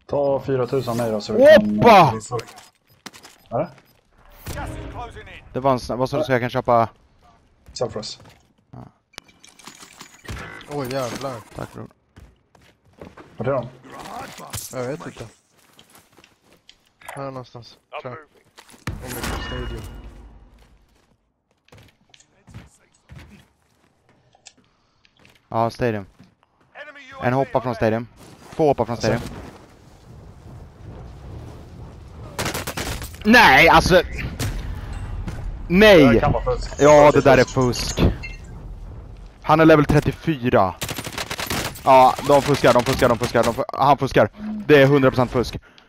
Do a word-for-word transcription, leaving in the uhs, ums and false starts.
Ta fyra tusen mig då så vi Hoppa! kan... Är det? Det var en snabb. Vad sa du så jag kan köpa? Selfress. Oj oh, jävlar. Tack bror. Var är de? Jag vet inte. Här någonstans. Tror jag. Om det är stadion. Ja, stadium. En hoppar från stadium. Två hoppar från stadium. Nej, alltså... Nej! Ja, det där är fusk. Han är level trettiofyra. Ja, de fuskar, de fuskar, de fuskar. De fuskar. Han fuskar. Det är hundra procent fusk.